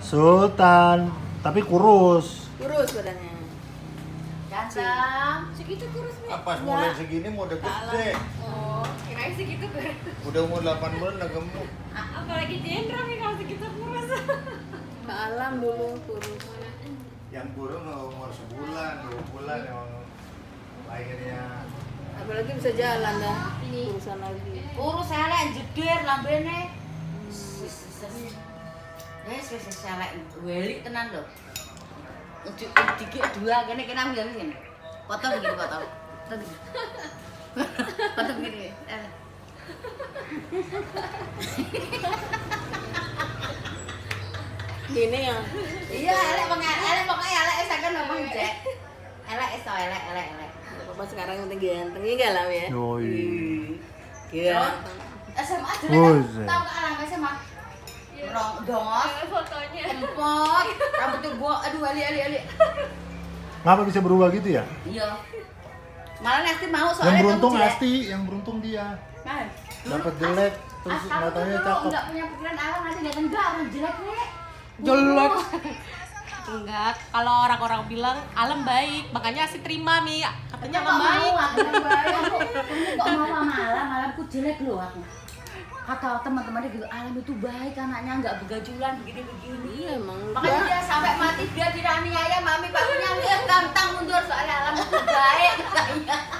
Sultan, tapi kurus. Kurus badannya. Ganteng. Segitu kurus, Mi. Pas mulai segini mau udah gede. Oh, kirain segitu tuh. Udah umur 8 bulan udah gemuk. Apalagi Jendra nih kalau segitu kurus. Ke alam dulu kurus. Yang kurang umur sebulan, 2 bulan yang lahirnya. Apalagi bisa jalan dah. Kurusan lagi. Kurus elek jeder lambene. Wis elek welik tenan lho. Dikit dua kene ambil sini. Foto begini foto. Foto begini. Gini ya. Iya, elek pokoknya elek saken ngomong Cek. Elek iso elek. Bapak sekarang penting ganteng ya enggak lah ya. Yoi. Iya. SMA Oh, dulu iya. tahu ke alam SMA. Rong dongos fotonya. kempot, rambutnya gua aduh ali. Ngapa bisa berubah gitu ya? Iya. Malah Nesti mau Yang soalnya beruntung kamu jelek. Asti, yang beruntung dia. Nah, Dapat jelek, terus kamu matanya dulu cakep. enggak punya pikiran alam nanti datang enggak orang jelek nih. Jelek. Enggak, kalau orang-orang bilang Alam baik, makanya Asti terima Mi. Katanya Alam baik. Aku baik. Kamu kok mau sama Alam? Alamku jelek loh aku. Kata teman-temannya gitu, Alam itu baik anaknya enggak begajulan begini-begini. Iya emang. Makanya dia sampai mati dia diraniaya mami pakunya lihat gantang mundur soalnya Alam itu baik katanya.